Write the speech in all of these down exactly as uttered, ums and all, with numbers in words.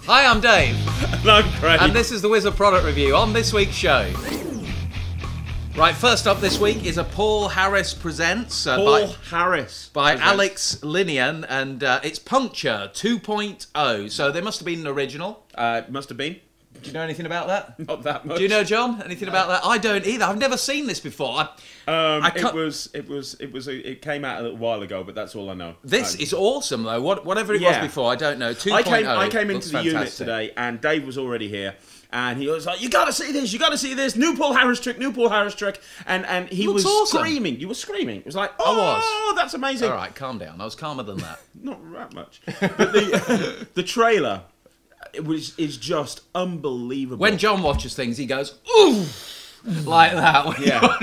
Hi, I'm Dave. And I'm Craig. And this is the Wizard Product Review on this week's show. Right, first up this week is a Paul Harris Presents. Uh, Paul by, Harris. By presents. Alex Linian, and uh, it's Puncture two point oh. So there must have been an original. Uh, must have been. Do you know anything about that? Not that much. Do you know, John, anything about that? I don't either. I've never seen this before. I, Um, I it was, it was, it was, a, it came out a little while ago, but that's all I know. This um, is awesome, though. What, whatever it yeah. was before, I don't know. two I point oh. came, I came into the looks unit fantastic. today, and Dave was already here. And he was like, "You gotta see this! You gotta see this! New Paul Harris trick! New Paul Harris trick!" And and he Looks was awesome. screaming. You were screaming. It was like, I "Oh, was. that's amazing!" All right, calm down. I was calmer than that. Not that much. But the the trailer, it was is just unbelievable. When John watches things, he goes, "Ooh!" like that. When Yeah.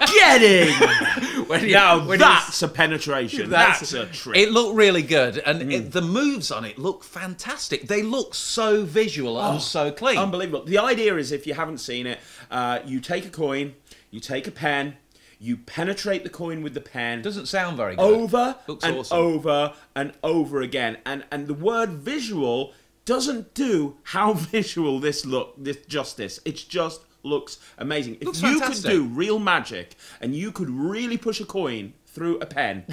Getting! when you, Now when that's a penetration. That's, That's- a trick. It looked really good, and it, the moves on it look fantastic. They look so visual and so clean. Unbelievable. The idea is, if you haven't seen it, uh, you take a coin, you take a pen, you penetrate the coin with the pen. Doesn't sound very good. Over Looks and awesome. over and over again. And and the word visual doesn't do how visual this look, this justice. It's just looks amazing. If Looks you fantastic. could do real magic and you could really push a coin through a pen,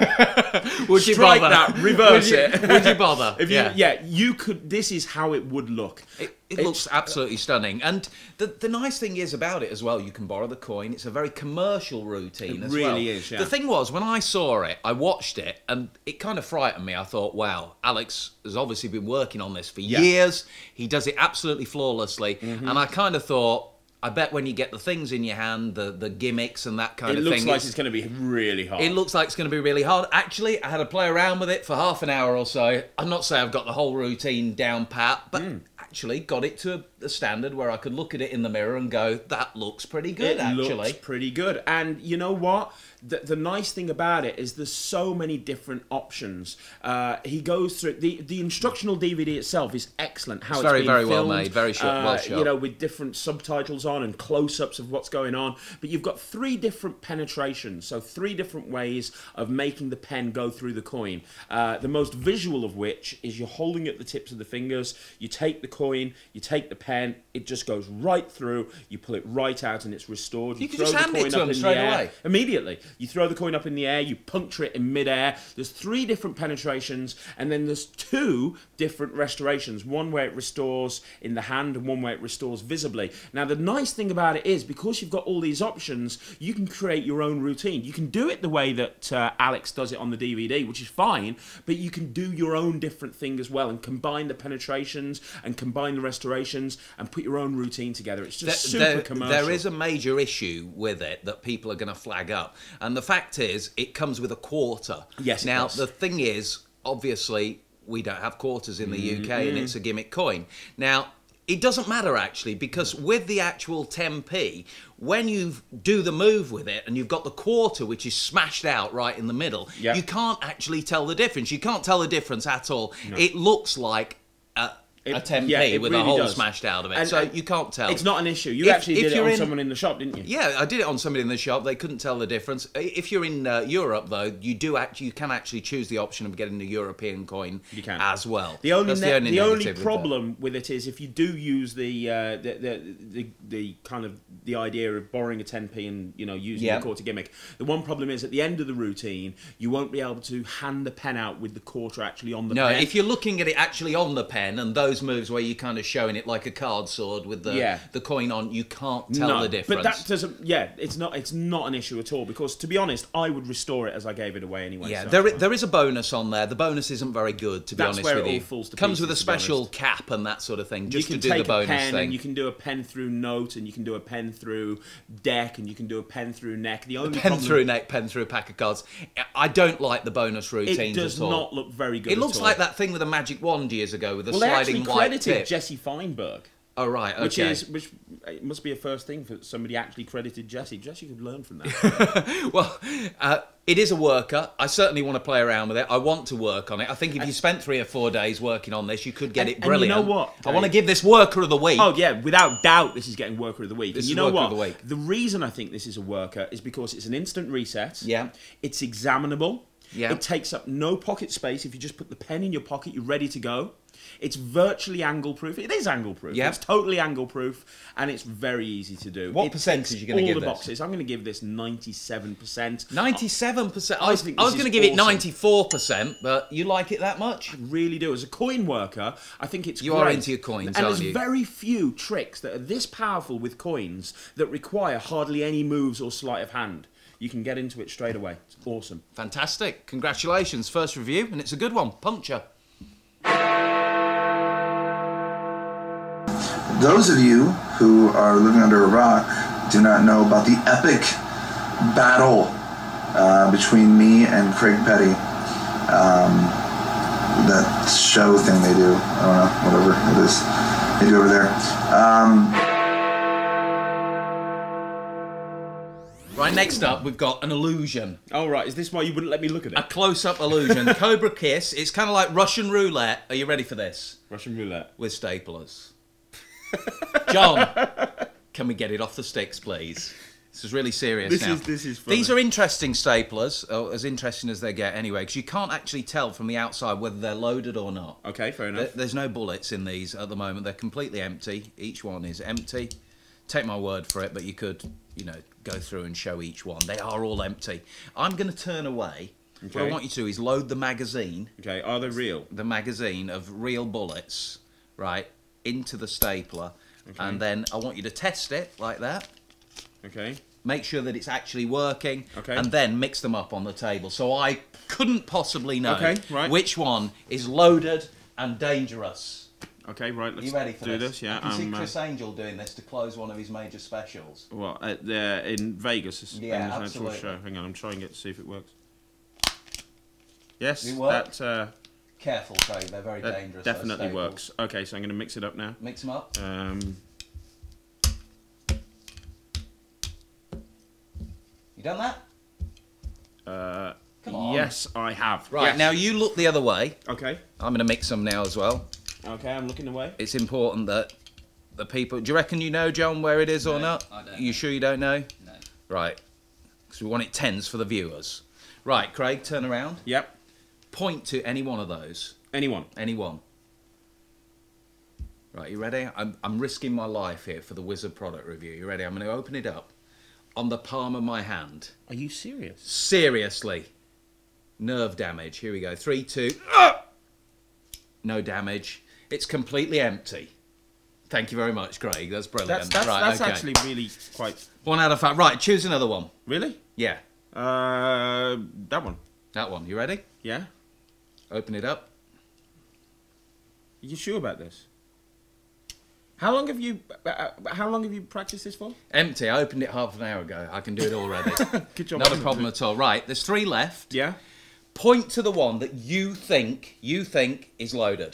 Would you strike bother? that, reverse would you, it. Would you bother? If you, yeah. yeah. you could. This is how it would look. It, it It's- looks absolutely stunning, and the the nice thing is about it as well. You can borrow the coin. It's a very commercial routine It as really well. is, yeah. The thing was, when I saw it, I watched it, and it kind of frightened me. I thought, wow, Alex has obviously been working on this for Yeah. years. He does it absolutely flawlessly, Mm-hmm. and I kind of thought, I bet when you get the things in your hand, the the gimmicks and that kind It of looks thing, like it's going to be really hard. It looks like it's going to be really hard. Actually, I had to play around with it for half an hour or so. I'm not saying I've got the whole routine down pat, but actually got it to a standard where I could look at it in the mirror and go, that looks pretty good, it actually. looks pretty good. And you know what? The, the nice thing about it is there's so many different options. Uh, he goes through the the instructional D V D itself is excellent. How It's it's, very, been very well filmed, made, very short, uh, well shot. You know, with different subtitles on and close-ups of what's going on. But you've got three different penetrations, so three different ways of making the pen go through the coin. Uh, the most visual of which is you're holding at the tips of the fingers. You take the coin, you take the pen, it just goes right through. You pull it right out, and it's restored. You can throw just the hand it coin to up him in straight the air. away. Immediately. You throw the coin up in the air, you puncture it in mid-air. There's three different penetrations, and then there's two different restorations. One where it restores in the hand, and one where it restores visibly. Now, the nice thing about it is, because you've got all these options, you can create your own routine. You can do it the way that uh, Alex does it on the D V D, which is fine, but you can do your own different thing as well, and combine the penetrations, and combine the restorations, and put your own routine together. It's just There- super there- commercial. There is a major issue with it that people are going to flag up, and the fact is, it comes with a quarter. Yes, it Now, does. the thing is, obviously, we don't have quarters in the U K, and it's a gimmick coin. Now, it doesn't matter, actually, because with the actual ten p, when you do the move with it and you've got the quarter, which is smashed out right in the middle, Yeah. you can't actually tell the difference. You can't tell the difference at all. It looks like a, It- a ten p yeah, it with a really hole does. smashed out of it, And- so and you can't tell. It's not an issue. You If- actually if did it you're on in- someone in the shop, didn't you? Yeah, I did it on somebody in the shop. They couldn't tell the difference. If you're in uh, Europe, though, you do actually you can actually choose the option of getting the European coin You can. as well. The only That's ne- the only, negative with that. problem with it is if you do use the, uh, the, the the the kind of the idea of borrowing a ten p and you know using Yeah. the quarter gimmick. The one problem is at the end of the routine, you won't be able to hand the pen out with the quarter actually on the No, pen. if you're looking at it actually on the pen and those moves where you're kind of showing it like a card sword with the Yeah. the coin on, you can't tell no, the difference. but that doesn't. Yeah, it's not. It's not an issue at all because, to be honest, I would restore it as I gave it away anyway. Yeah, so there, it's i- fine. there is a bonus on there. The bonus isn't very good, to be That's honest where with it you. all falls to Comes with a pieces, to be special honest. cap and that sort of thing, You just can to do take the bonus a pen thing. and you can do a pen through note, and you can do a pen through deck, and you can do a pen through neck. The only Pen problem, through neck, pen through a pack of cards. I don't like the bonus routines it does at all. not look very good. It looks at all. like that thing with a magic wand years ago with the Well, they sliding actually white credited tip. Jesse Feinberg. Oh right, okay. Which is which it must be a first thing for somebody actually credited Jesse. Jesse could learn from that. Well, uh, it is a worker. I certainly want to play around with it. I want to work on it. I think if you spent three or four days working on this, you could get And- it and you brilliant. know what, I want to Dave? give this worker of the week. Oh yeah, without doubt, this is getting worker of the week. This and you is know worker what? of the week. The reason I think this is a worker is because it's an instant reset. Yeah. It's examinable. Yeah. It takes up no pocket space. If you just put the pen in your pocket, you're ready to go. It's virtually angle-proof. It is angle-proof. Yep. It's totally angle-proof, and it's very easy to do. What it percentage are you going to give all the this? boxes. I'm going to give this ninety-seven percent. ninety-seven percent? I I was, think I was this going to is give it awesome. ninety-four percent, but you like it that much? Really do. As a coin worker, I think it's You great. are into your coins, and aren't there's you? very few tricks that are this powerful with coins that require hardly any moves or sleight of hand. You can get into it straight away. It's awesome. Fantastic. Congratulations. First review, and it's a good one. Puncture. Those of you who are living under a rock do not know about the epic battle uh, between me and Craig Petty. Um, that show thing they do. I don't know, whatever it is they do over there. Um, Right, next up, we've got an illusion. Oh, right. Is this why you wouldn't let me look at it? A close-up illusion. Cobra Kiss. It's kind of like Russian roulette. Are you ready for this? Russian roulette. With staplers. John, can we get it off the sticks, please? This is really serious This now. is this is funny. These are interesting staplers, or as interesting as they get anyway, because you can't actually tell from the outside whether they're loaded or not. Okay, fair There- enough. There's no bullets in these at the moment. They're completely empty. Each one is empty. Take my word for it, but you could, you know, go through and show each one. They are all empty. I'm going to turn away. What I Okay. want you to do is load the magazine, Okay, are they real? the magazine of real bullets, right, into the stapler, and then I want you to test it like that. Okay. Make sure that it's actually working, Okay. and then mix them up on the table. So I couldn't possibly know Okay, right. which one is loaded and dangerous. Okay, right. Are Let's you ready for do this? this. Yeah. I can see I'm, uh, Chris Angel doing this to close one of his major specials. Well, at the, in Vegas, it's Yeah, in this actual absolutely. show. Hang on, I'm trying to get to see if it works. Yes, It worked? that uh, Careful, Craig. They're very that dangerous. those definitely staples. works. Okay, so I'm going to mix it up now. Mix them up. Um, You done that? uh, Come on. Yes, I have. Right, Yes. now you look the other way. Okay. I'm going to mix them now as well. Okay, I'm looking away. It's important that the people... Do you reckon you know, John, where it is or No, not? I don't You know. sure you don't know? No. Right. Because we want it tense for the viewers. Right, Craig, turn around. Yep. Point to any one of those. Anyone? Any one. Right, you ready? I'm, I'm risking my life here for the Wizard product review. You ready? I'm going to open it up on the palm of my hand. Are you serious? Seriously. Nerve damage. Here we go. Three, two. Ah! No damage. It's completely empty. Thank you very much, Craig. That's brilliant. That's that's, right, that's okay. actually really quite. One out of five. Right, choose another one. Really? Yeah, Uh, that one. that one. You ready? Yeah. Open it up. Are you sure about this? How long have you? Uh, how long have you practiced this for? Empty. I opened it half an hour ago. I can do it already. Good job. Not a problem at all. Right, there's three left. Yeah. Point to the one that you think you think is loaded.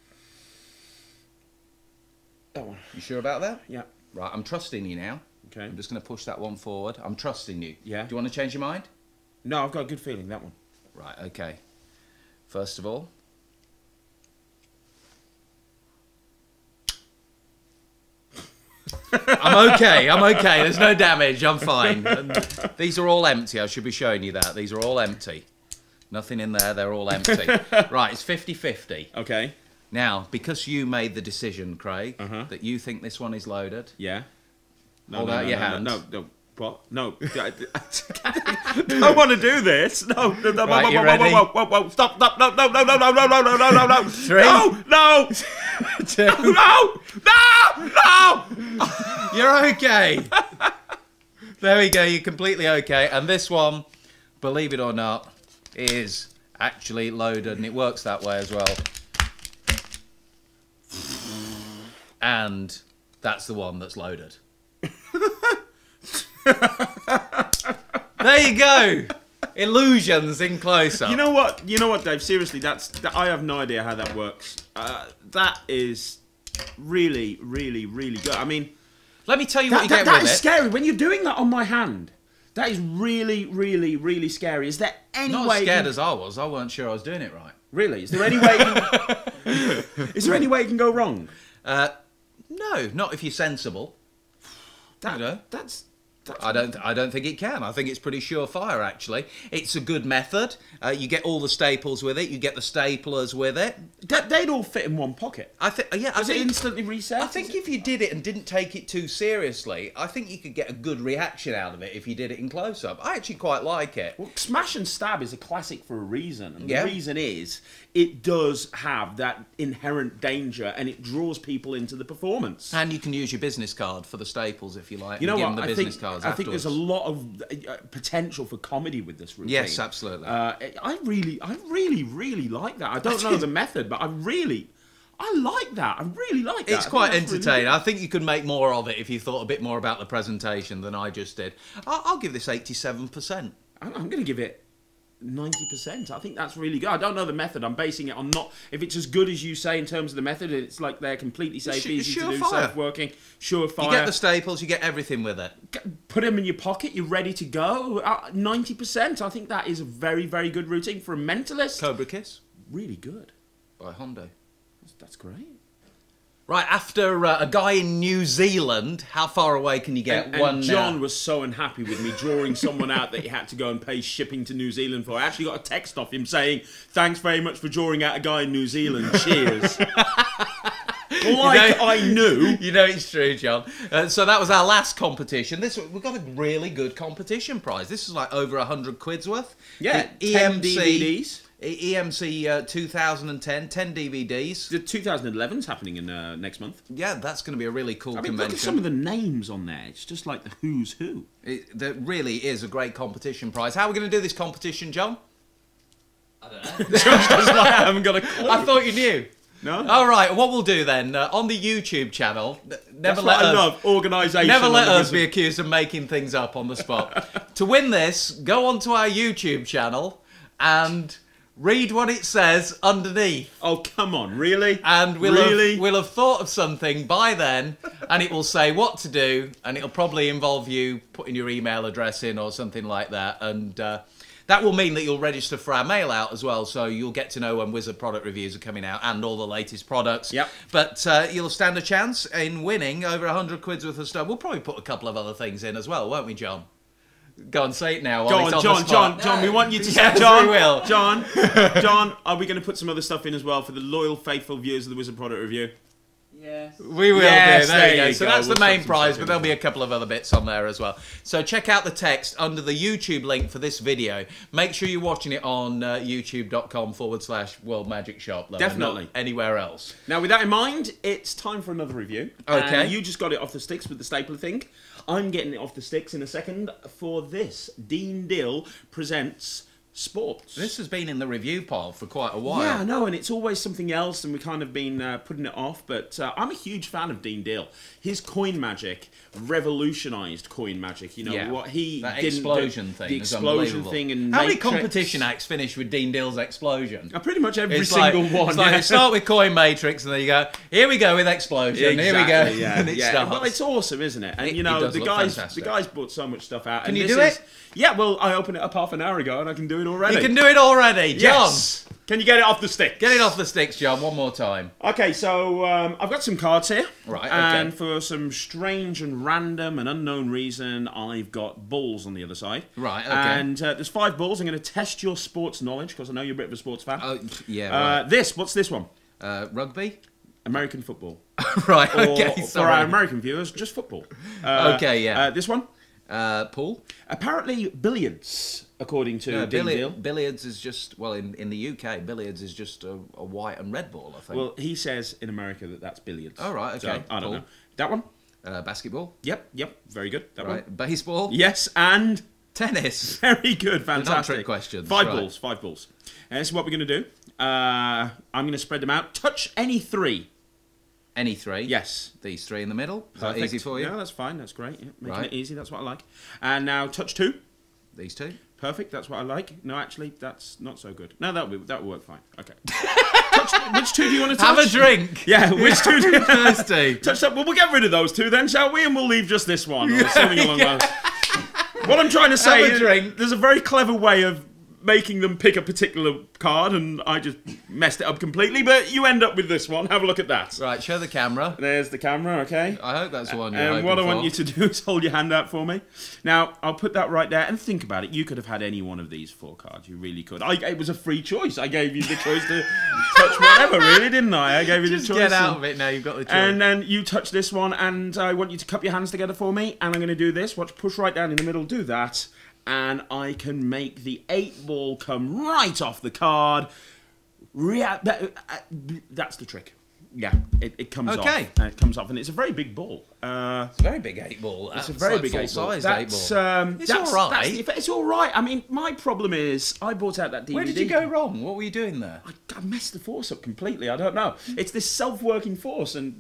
That one. You sure about that? Yeah. Right, I'm trusting you now. Okay. I'm just going to push that one forward. I'm trusting you. Yeah. Do you want to change your mind? No, I've got a good feeling that one. Right, okay. First of all, I'm okay, I'm okay. There's no damage, I'm fine. And these are all empty. I should be showing you that. These are all empty. Nothing in there, they're all empty. Right, it's fifty fifty. Okay. Now, because you made the decision, Craig, Uh-huh. that you think this one is loaded, Yeah. No, Hold no, out no, your no, hand. No, no, no. What? No. I don't want to do this. No. no, no Right, whoa, you whoa, ready? whoa, whoa, whoa, whoa. Stop, stop. No, no, no, no, no, no, no, no, no, no, no. Three. No, no. two, No, no, no. you're okay. There we go, you're completely okay. And this one, believe it or not, is actually loaded, and it works that way as well. And that's the one that's loaded. There you go. Illusions in close-up. You know what? You know what, Dave? Seriously, that's. That, I have no idea how that works. Uh, that is really, really, really good. I mean, Let me tell you what that, you that, get that with is it. scary. When you're doing that on my hand, that is really, really, really scary. Is there any Not way? as scared you, as I was. I weren't sure I was doing it right. Really? Is there any way? It can, is there any way it can go wrong? Uh, no, not if you're sensible. That, You know. That's I don't. I don't think it can. I think it's pretty surefire. Actually, it's a good method. Uh, you get all the staples with it. You get the staplers with it. They, they'd all fit in one pocket. I think. Yeah. Does I it think, instantly reset? I think if you did it and didn't take it too seriously, I think you could get a good reaction out of it if you did it in close up. I actually quite like it. Well, smash and stab is a classic for a reason, and Yeah. the reason is it does have that inherent danger, and it draws people into the performance. And you can use your business card for the staples if you like. You know and give what? them the I business think cards I think there's a afterwards. lot of uh, potential for comedy with this routine. Yes, absolutely. Uh, I really, I really, really like that. I don't know the method, but I really, I like that. I really like that. I It's think quite that's really entertaining. good. I think you could make more of it if you thought a bit more about the presentation than I just did. I'll, I'll give this eighty-seven percent. I'm, I'm going to give it ninety percent. I think that's really good. I don't know the method. I'm basing it on not... If it's as good as you say in terms of the method, it's like they're completely safe, Sh- easy to do, surefire. self-working, surefire. You get the staples, you get everything with it. Put them in your pocket, you're ready to go. Uh, ninety percent. I think that is a very, very good routine for a mentalist. Cobra Kiss Really good. by Hondo. That's, that's great. Right, after uh, a guy in New Zealand, how far away can you get? And, and One John uh, was so unhappy with me drawing someone out that he had to go and pay shipping to New Zealand for. I actually got a text off him saying, "Thanks very much for drawing out a guy in New Zealand. Cheers." Like You know- I knew. You know it's true, John. Uh, so that was our last competition. This we got a really good competition prize. This is like over a hundred quid's worth. Yeah, The ten D V Ds. E M C uh, two thousand ten, ten D V Ds. The twenty eleven's happening in uh, next month. Yeah, that's going to be a really cool I mean, convention. look at some of the names on there. It's just like the who's who. It, that really is a great competition prize. How are we going to do this competition, John? I don't know. Just like I haven't got a clue. I thought you knew. No. All right, what we'll do then uh, on the YouTube channel. n- Never That's let what I us. love. Organisation. Never let on the us be accused of making things up on the spot. To win this, go onto our YouTube channel and read what it says underneath. Oh, come on, really? And we'll, really? have, we'll have thought of something by then, and it will say what to do, and it'll probably involve you putting your email address in or something like that. And uh, that will mean that you'll register for our mail out as well, so you'll get to know when Wizard product reviews are coming out and all the latest products. Yep. But uh, you'll stand a chance in winning over a hundred quid's worth of stuff. We'll probably put a couple of other things in as well, won't we, John? Go on, say it now. Go while on, it's John, the John, spot. John, we want you to Yes, say, John, we will. John, John, are we going to put some other stuff in as well for the loyal, faithful viewers of the Wizard Product Review? Yes. We will Yes, do. There, there you go. you So go. that's We'll the main put some prize, stuff but in there'll as be a couple of other bits on there as well. So check out the text under the YouTube link for this video. Make sure you're watching it on uh, youtube.com forward slash World Magic Shop. Though, and Definitely. not anywhere else. Now, with that in mind, it's time for another review. Okay. And you just got it off the sticks with the stapler thing. I'm getting it off the sticks in a second for this. Dean Dill presents Sports. This has been in the review pile for quite a while. Yeah, I know, and it's always something else, and we kind of been uh, putting it off. But uh, I'm a huge fan of Dean Dill. His coin magic revolutionised coin magic. You know Yeah. what he That didn't explosion do, thing the is explosion unbelievable. thing, and How many Matrix. competition acts finish with Dean Dill's explosion? Uh, pretty much every It's single like, one. It's like yeah. they start with coin matrix, and then you go, here we go with explosion. Here we go, Exactly, yeah, and it yeah. starts. Well, it's awesome, isn't it? And It- you it know, does the look guys, fantastic. the guys brought so much stuff out. Can and you this do is- it? Yeah, well, I opened it up half an hour ago, and I can do it already. You can do it already, John. Yes. Can you get it off the stick? Get it off the sticks, John, one more time. Okay, so um, I've got some cards here. Right, okay. And for some strange and random and unknown reason, I've got bulls on the other side. Right, okay. And uh, there's five bulls. I'm going to test your sports knowledge, because I know you're a bit of a sports fan. Oh, yeah, uh, right. This, what's this one? Uh, rugby? American football. Right, Or, okay, for sorry. our American viewers, just football. Uh, Okay, yeah. Uh, this one? Uh, pool? Apparently billiards, according to No, Dean billi- Deal. billiards is just, well, in, in the U K, billiards is just a, a white and red ball, I think. Well, he says in America that that's billiards. Oh, right, So, okay, I don't cool. know. That one? uh, basketball? Yep, yep. Very good. That one. Right. Baseball? Yes, and Tennis? very good. Fantastic. trick questions, Five right. balls. Five balls. And this is what we're going to do. Uh, I'm going to spread them out. Touch any three. Any three? Yes. These three in the middle? Is that Perfect. easy for you? Yeah, that's fine. That's great. Yeah, making Right. it easy. That's what I like. And now touch two. These two? Perfect. That's what I like. No, actually, that's not so good. No, that will that will work fine. Okay. touch, which two do you want to touch? Have a drink! Yeah, which two do you Thirsty. touch that? Well, we'll get rid of those two then, shall we? And we'll leave just this one or something along yeah. those. What I'm trying to say Have a is drink. there's a very clever way of making them pick a particular card, and I just messed it up completely. But you end up with this one. Have a look at that. Right, show the camera. There's the camera, okay? I hope that's the one you're And hoping what I for. want you to do is hold your hand out for me. Now, I'll put that right there, and think about it. You could have had any one of these four cards. You really could. I, it was a free choice. I gave you the choice to touch whatever, really, didn't I? I gave you Just the choice. get out and, of it now, you've got the choice. And then you touch this one, and I want you to cup your hands together for me, and I'm going to do this. Watch, push right down in the middle, do that, and I can make the eight ball come right off the card. Rea that, uh, that's the trick. Yeah, it, it comes Okay. off. Uh, it comes off, and it's a very big ball. Uh, It's a very big eight ball. it's a That's very like big eight ball. full-sized eight That's, ball. um, It's that's, all right. that's the effect. It's all right. I mean, my problem is I bought out that D V D. Where did you go wrong? What were you doing there? I, I messed the force up completely. I don't know. It's this self-working force, and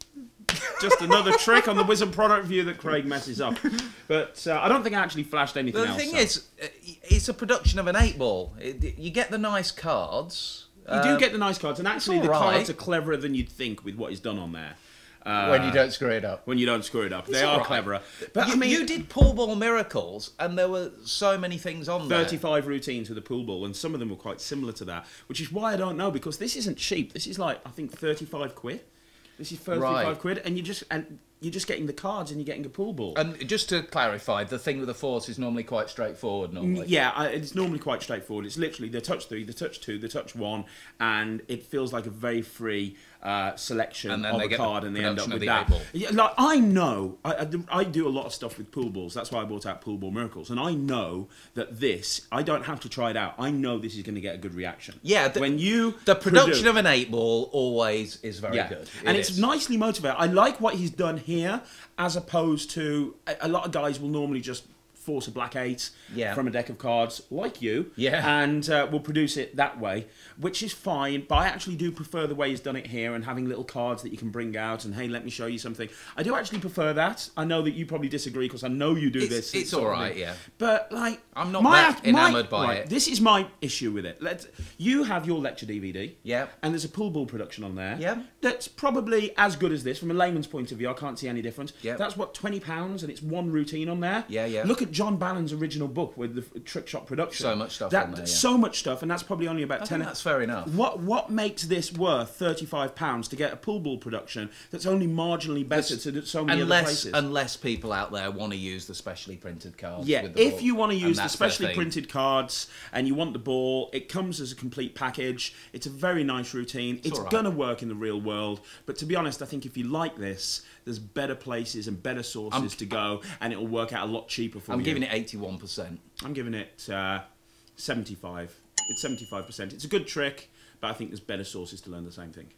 just another trick on the Wizard product review that Craig messes up. But uh, I don't think I actually flashed anything The else. thing so. is, uh, it's a production of an eight ball. It, you get the nice cards. You do get the nice cards, and actually the all right. cards are cleverer than you'd think with what he's done on there. Uh, when you don't screw it up. when you don't screw it up, they all are right. cleverer. But you, I mean, you did pool ball miracles, and there were so many things on there. thirty-five routines with a pool ball, and some of them were quite similar to that, which is why I don't know, because this isn't cheap. This is like, I think, thirty-five quid. This is thirty-five Right. quid, and you just and you're just getting the cards, and you're getting a pool ball. And just to clarify, the thing with the force is normally quite straightforward. Normally, Yeah, I, it's normally quite straightforward. It's literally the touch three, the touch two, the touch one, and it feels like a very free uh, selection And then of they a get the card, and they end up production of with the that. eight ball. Yeah, like I know, I, I, do- I do a lot of stuff with pool balls. That's why I bought out Pool Ball Miracles, and I know that this, I don't have to try it out. I know this is going to get a good reaction. Yeah, the- when you the production produ- of an eight ball always is very yeah. good. And It it's is. nicely motivated. I like what he's done here, as opposed to a, a lot of guys will normally just force a black eight Yeah. from a deck of cards, like you, Yeah. and uh, will produce it that way, which is fine. But I actually do prefer the way he's done it here, and having little cards that you can bring out, and hey, let me show you something. I do actually prefer that. I know that you probably disagree, because I know you do It's- this. it's sort of all right, thing. yeah. But like, I'm not my, that my- enamoured by right, it. This is my issue with it. Let's. You have your lecture D V D. Yeah. And there's a pool ball production on there. Yeah. That's probably as good as this from a layman's point of view. I can't see any difference. Yeah. That's what twenty pounds, and it's one routine on there. Yeah, yeah. Look at John Ballon's original book with the f- trick shot production. So much stuff that, on there, yeah. So much stuff, and that's probably only about I ten. think that's fair enough. What what makes this worth thirty-five pounds to get a pool ball production that's only marginally better to so many other Unless, places? unless people out there want to use the specially printed cards. Yeah, with the if ball, you want to and use the that's their specially thing. printed cards and you want the ball, it comes as a complete package. It's a very nice routine. It's, all right. going to work in the real world. But to be honest, I think if you like this, there's better places and better sources I'm- to go, and it will work out a lot cheaper for I'm you. giving it eighty-one percent. I'm giving it uh, seventy-five. It's seventy-five percent. It's a good trick, but I think there's better sources to learn the same thing.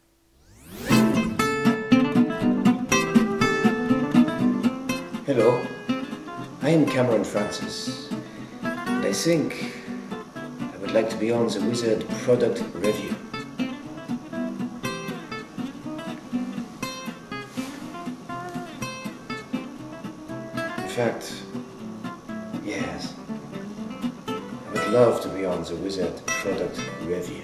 Hello, I am Cameron Francis, and I think I would like to be on the Wizard product review. In fact, yes, I would love to be on the Wizard product review.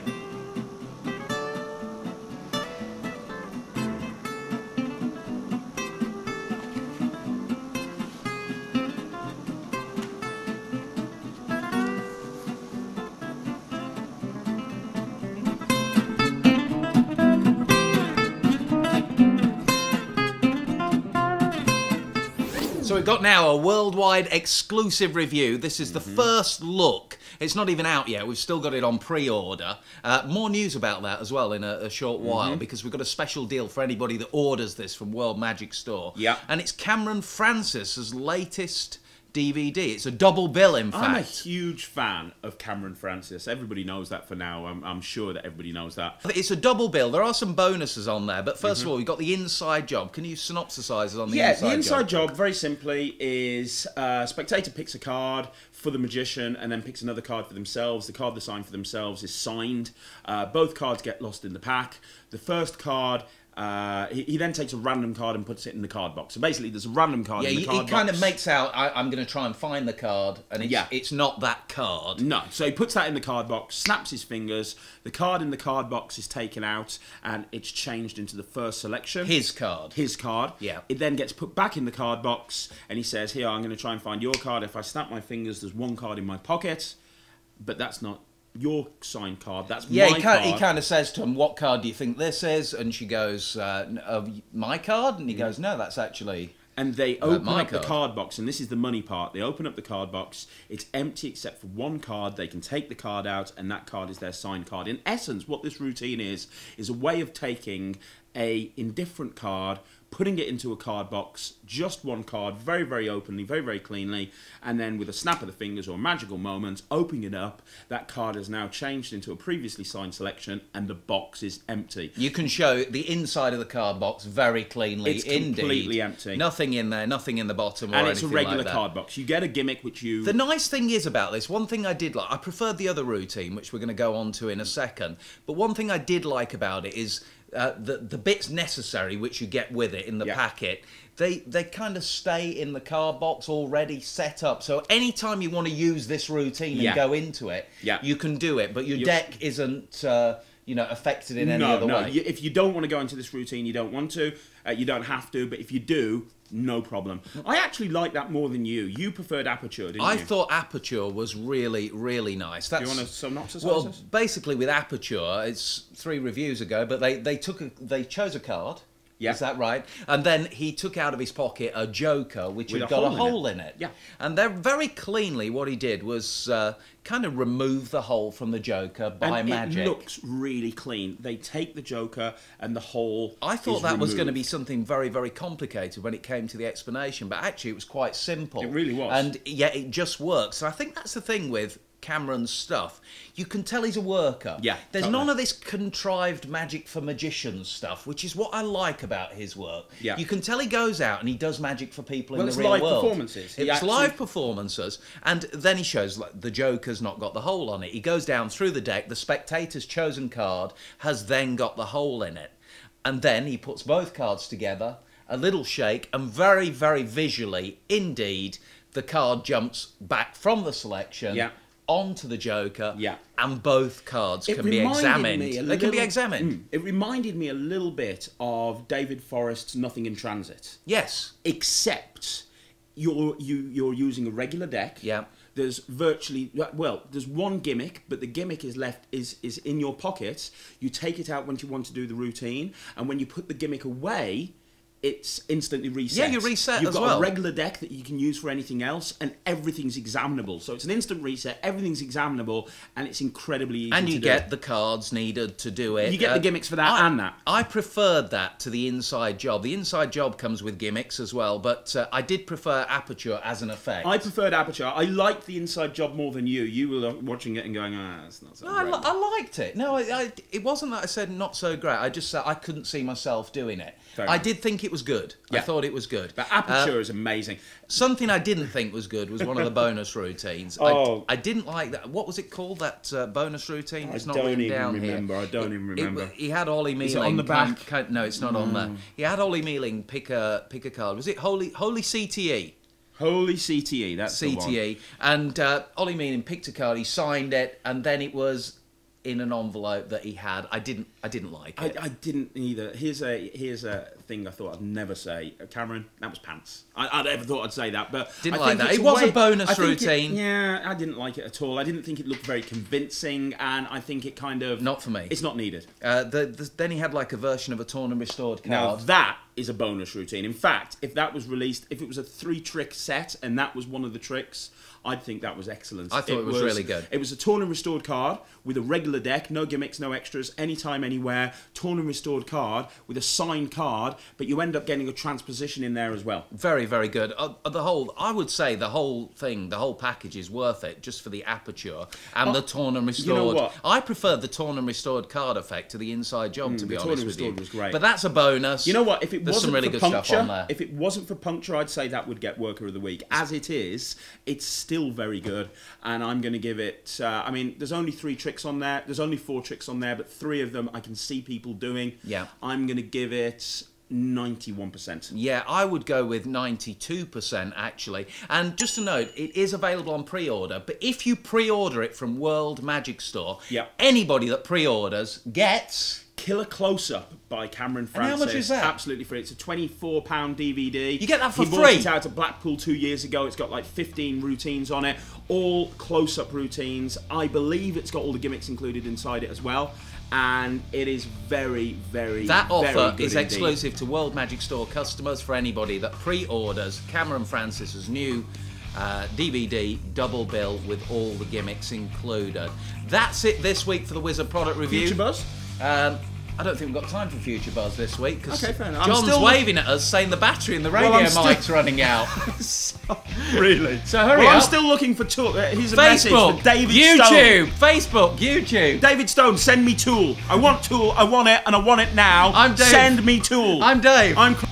So we've got now a worldwide exclusive review. This is the Mm-hmm. first look. It's not even out yet. We've still got it on pre-order. Uh, more news about that as well in a, a short Mm-hmm. while, because we've got a special deal for anybody that orders this from World Magic Store. Yeah. And it's Cameron Francis's latest D V D. It's a double bill, in I'm a fact. huge fan of Cameron Francis. Everybody knows that for now. I'm, I'm sure that everybody knows that. It's a double bill. There are some bonuses on there, but 1st Mm-hmm. of all, we've got the inside job. Can you synopsisize us on the Yeah, inside the inside job? job, very simply, is uh, spectator picks a card for the magician and then picks another card for themselves. The card they sign for themselves is signed. Uh, both cards get lost in the pack. The first card, uh, he, he then takes a random card and puts it in the card box. So basically, there's a random card Yeah, in the he, card he kind box. of makes out, I, I'm going to try and find the card, and it's, Yeah. it's not that card. No, so he puts that in the card box, snaps his fingers, the card in the card box is taken out, and it's changed into the first selection. His card. His card. Yeah. It then gets put back in the card box, and he says, here, I'm going to try and find your card. If I snap my fingers, there's one card in my pocket. but that's not your signed card. That's Yeah, my he, card. he kind of says to him, "What card do you think this is?" And she goes, uh, uh, "My card." And he goes, "No, that's actually." And they Uh, open my up the card. card box, and this is the money part. They open up the card box. It's empty except for one card. They can take the card out, and that card is their signed card. In essence, what this routine is, is a way of taking a indifferent card, putting it into a card box, just one card, very, very openly, very, very cleanly, and then with a snap of the fingers or a magical moment, opening it up, that card is now changed into a previously signed selection, and the box is empty. You can show the inside of the card box very cleanly. It's indeed. completely empty. Nothing in there, nothing in the bottom or And it's a anything regular like that. card box. You get a gimmick which you... The nice thing is about this, one thing I did like, I preferred the other routine, which we're going to go on to in a second, but one thing I did like about it is uh, the, the bits necessary which you get with it in the Yeah. packet, they, they kind of stay in the card box already set up. So anytime you want to use this routine and Yeah. go into it, Yeah. you can do it, but your You- deck isn't... Uh, you know, affected in any no, other no. way. You- If you don't want to go into this routine, you don't want to. Uh, you don't have to. But if you do, no problem. I actually like that more than you. You preferred Aperture, didn't I you? thought Aperture was really, really nice. That's, Do you want to synopsis well, this? basically with Aperture, it's three reviews ago, but they, they took a, they chose a card. Yeah. Is that right? And then he took out of his pocket a joker which With had a got a hole in hole it. in it. Yeah. And they're very cleanly, what he did was uh, kind of remove the hole from the joker by and magic. it looks really clean. They take the Joker and the hole. I thought is that was going to be removed. something very, very complicated when it came to the explanation, but actually it was quite simple. It really was. And yet it just works. And I think that's the thing with Cameron's stuff. You can tell he's a worker. Yeah, There's totally. none of this contrived magic for magicians stuff, which is what I like about his work. Yeah. You can tell he goes out and he does magic for people Well, in it's the real live world. performances. He It's actually- live performances. And then he shows like, the Joker's not got the hole on it. He goes down through the deck. The spectator's chosen card has then got the hole in it. And then he puts both cards together, a little shake, and very, very visually, indeed, the card jumps back from the selection Yeah. onto the Joker, Yeah. and both cards It can be reminded examined. me a They can be little- examined. Mm. It reminded me a little bit of David Forrest's Nothing in Transit. Yes. Except you're you you're using a regular deck. Yeah. There's virtually well, there's one gimmick, but the gimmick is left is is in your pocket. You take it out when you want to do the routine, and when you put the gimmick away, it's instantly reset. Yeah, you reset You've as got well. a regular deck that you can use for anything else, and everything's examinable. So it's an instant reset. Everything's examinable, and it's incredibly easy And to you do. get the cards needed to do it. You get the gimmicks for that I, and that. I preferred that to the inside job. The inside job comes with gimmicks as well, but uh, I did prefer Aperture as an effect. I preferred Aperture. I liked the inside job more than you. You were watching it and going, ah, it's not so No, I, great. li- I liked it. No, I, I, it wasn't that I said not so great. I just said I couldn't see myself doing it. Fair I enough. did think it was good. I Yeah. thought it was good. But Aperture Uh, is amazing. something I didn't think was good was one of the bonus routines. Oh. I, I didn't like that. What was it called? That uh, bonus routine? I It's not don't written even down remember. here. I don't It- even it- remember. he had Ollie Mealing. Is it on the kind- back? kind- no, it's not on there. He had Ollie Mealing pick a pick a card. Was it Holy Holy C T E? Holy C T E, that's the C one. T E. And uh, Ollie Mealing picked a card. He signed it, and then it was in an envelope that he had. I didn't. I didn't like I, it. I didn't either. Here's a here's a thing I thought I'd never say. Uh, Cameron, that was pants. I, I never thought I'd say that, but Didn't I like think that. it's It was a way- bonus I think it- routine. yeah, I didn't like it at all. I didn't think it looked very convincing, and I think it kind of Not for me. It's not needed. Uh, the, the, then he had like a version of a torn and restored Now card. that is a bonus routine. In fact, if that was released, if it was a three-trick set and that was one of the tricks, I'd think that was excellent. I thought it was really good. It was a torn and restored card with a regular deck, no gimmicks, no extras, anytime, anywhere. Torn and restored card with a signed card, but you end up getting a transposition in there as well. Very, very good. Uh, uh, the whole, I would say, the whole thing, the whole package is worth it, just for the Aperture and Oh, the torn and you know restored. what? I preferred the torn and restored card effect to the inside job, to be the torn honest and with you. restored was great. But that's a bonus. You know what? If it There's wasn't some really for good puncture, stuff on there. if it wasn't for puncture, I'd say that would get Worker of the Week. As it is, it's still very good, and I'm going to give it. Uh, I mean, there's only three tricks on there. There's only four tricks on there, but three of them I can see people doing. Yeah. I'm going to give it ninety-one percent. Yeah, I would go with ninety-two percent actually. And just a note, it is available on pre-order, but if you pre-order it from World Magic Store, Yeah. anybody that pre-orders gets Killer Close-Up by Cameron And how Francis. much is that? Absolutely free. It's a twenty-four pound D V D. You get that for he bought free? it out at Blackpool two years ago. It's got like fifteen routines on it, all close-up routines. I believe it's got all the gimmicks included inside it as well. And it is very, very, That very offer good is indeed. exclusive to World Magic Store customers for anybody that pre-orders Cameron Francis's new uh, D V D double bill with all the gimmicks included. That's it this week for the Wizard product review. Future Buzz? Um, I don't think we've got time for Future Buzz this week because Okay, fair enough. I'm John's still- waving at us saying the battery in the radio Well, I'm still- mic's running out. Really? So hurry well, up. I'm still looking for tool. Uh, here's a message Facebook, for David YouTube, Stone. Facebook, YouTube. David Stone, send me tool. I want tool. I want it, and I want it now. I'm Dave. Send me tool. I'm Dave. I'm.